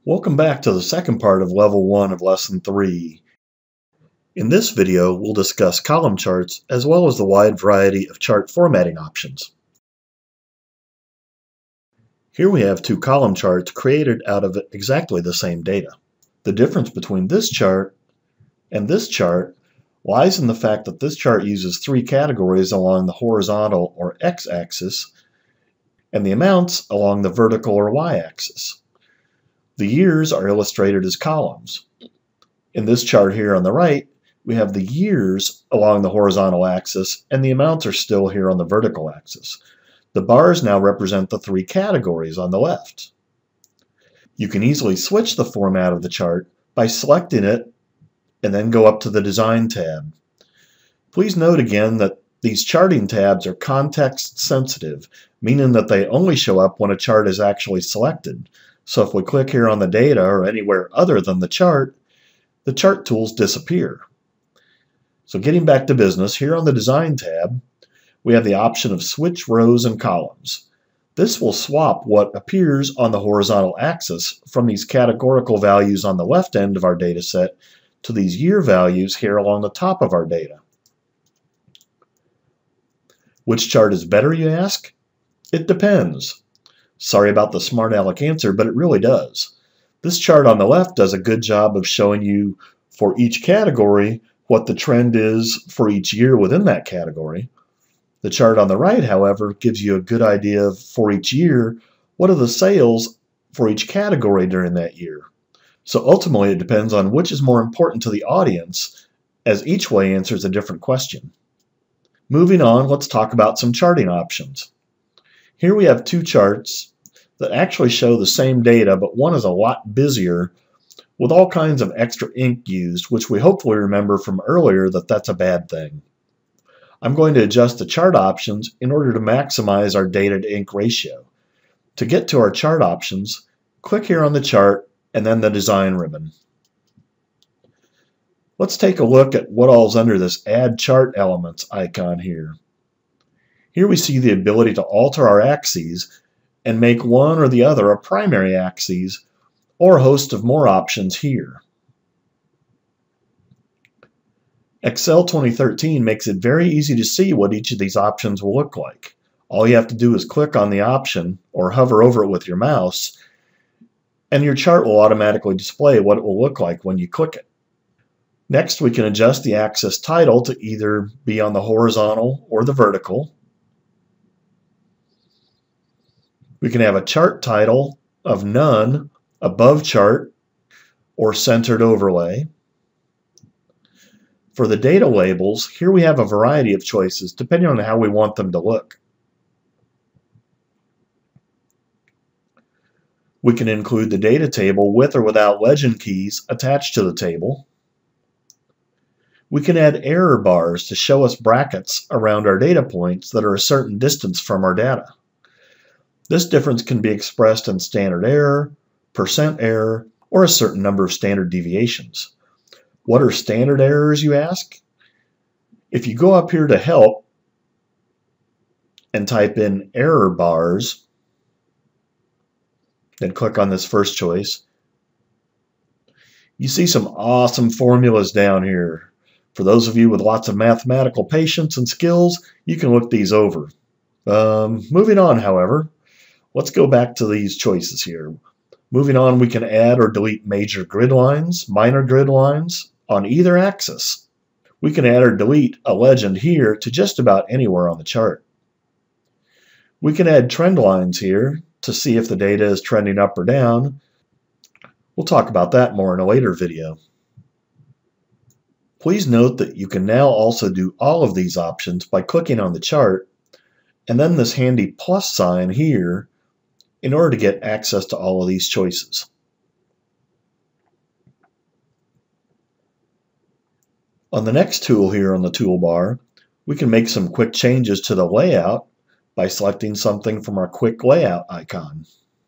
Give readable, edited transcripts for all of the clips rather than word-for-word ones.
Welcome back to the second part of Level 1 of Lesson 3. In this video, we'll discuss column charts as well as the wide variety of chart formatting options. Here we have two column charts created out of exactly the same data. The difference between this chart and this chart lies in the fact that this chart uses three categories along the horizontal or x-axis and the amounts along the vertical or y-axis. The years are illustrated as columns. In this chart here on the right, we have the years along the horizontal axis and the amounts are still here on the vertical axis. The bars now represent the three categories on the left. You can easily switch the format of the chart by selecting it and then go up to the Design tab. Please note again that these charting tabs are context sensitive, meaning that they only show up when a chart is actually selected. So if we click here on the data or anywhere other than the chart tools disappear. So getting back to business, here on the Design tab, we have the option of Switch Rows and Columns. This will swap what appears on the horizontal axis from these categorical values on the left end of our data set to these year values here along the top of our data. Which chart is better, you ask? It depends. Sorry about the smart aleck answer, but it really does. This chart on the left does a good job of showing you for each category what the trend is for each year within that category. The chart on the right, however, gives you a good idea of, for each year, what are the sales for each category during that year. So ultimately it depends on which is more important to the audience, as each way answers a different question. Moving on, let's talk about some charting options. Here we have two charts that actually show the same data, but one is a lot busier with all kinds of extra ink used, which we hopefully remember from earlier that that's a bad thing. I'm going to adjust the chart options in order to maximize our data to ink ratio. To get to our chart options, click here on the chart and then the Design ribbon. Let's take a look at what all's under this Add Chart Elements icon here. Here we see the ability to alter our axes and make one or the other a primary axis, or a host of more options here. Excel 2013 makes it very easy to see what each of these options will look like. All you have to do is click on the option or hover over it with your mouse, and your chart will automatically display what it will look like when you click it. Next, we can adjust the axis title to either be on the horizontal or the vertical. We can have a chart title of None, Above Chart, or Centered Overlay. For the data labels, here we have a variety of choices depending on how we want them to look. We can include the data table with or without legend keys attached to the table. We can add error bars to show us brackets around our data points that are a certain distance from our data. This difference can be expressed in standard error, percent error, or a certain number of standard deviations. What are standard errors, you ask? If you go up here to Help and type in error bars, then click on this first choice, you see some awesome formulas down here. For those of you with lots of mathematical patience and skills, you can look these over. Moving on, however, let's go back to these choices here. Moving on, we can add or delete major grid lines, minor grid lines on either axis. We can add or delete a legend here to just about anywhere on the chart. We can add trend lines here to see if the data is trending up or down. We'll talk about that more in a later video. Please note that you can now also do all of these options by clicking on the chart and then this handy plus sign here in order to get access to all of these choices. On the next tool here on the toolbar, we can make some quick changes to the layout by selecting something from our quick layout icon.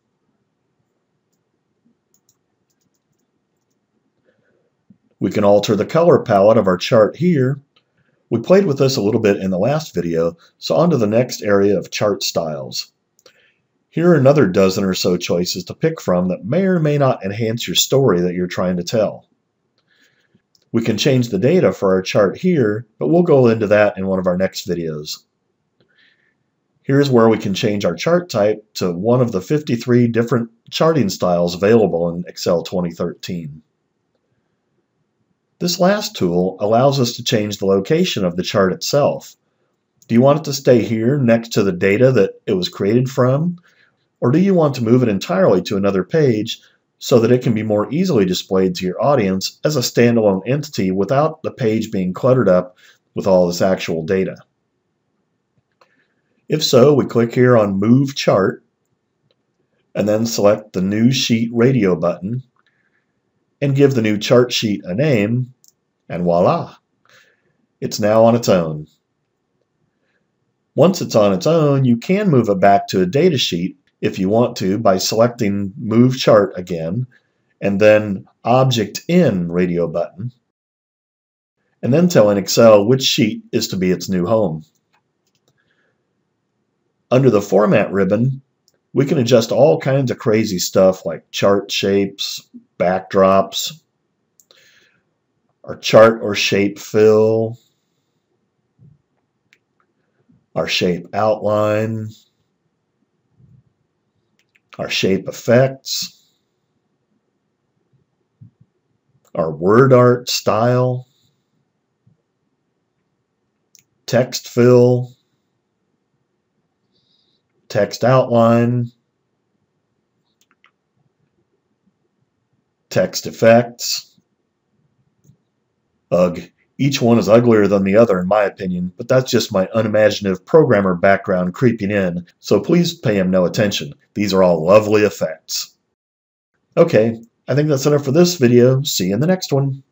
We can alter the color palette of our chart here. We played with this a little bit in the last video, so on to the next area of chart styles. Here are another dozen or so choices to pick from that may or may not enhance your story that you're trying to tell. We can change the data for our chart here, but we'll go into that in one of our next videos. Here's where we can change our chart type to one of the 53 different charting styles available in Excel 2013. This last tool allows us to change the location of the chart itself. Do you want it to stay here next to the data that it was created from? Or do you want to move it entirely to another page so that it can be more easily displayed to your audience as a standalone entity without the page being cluttered up with all this actual data? If so, we click here on Move Chart and then select the New Sheet Radio button and give the new chart sheet a name, and voila! It's now on its own. Once it's on its own, you can move it back to a data sheet if you want to by selecting Move Chart again, and then Object In Radio button, and then telling Excel which sheet is to be its new home. Under the Format ribbon, we can adjust all kinds of crazy stuff like chart shapes, backdrops, our chart or shape fill, our shape outline, our shape effects, our word art style, text fill, text outline, text effects. Ugh, each one is uglier than the other in my opinion, but that's just my unimaginative programmer background creeping in, so please pay him no attention. These are all lovely effects. Okay, I think that's enough for this video. See you in the next one.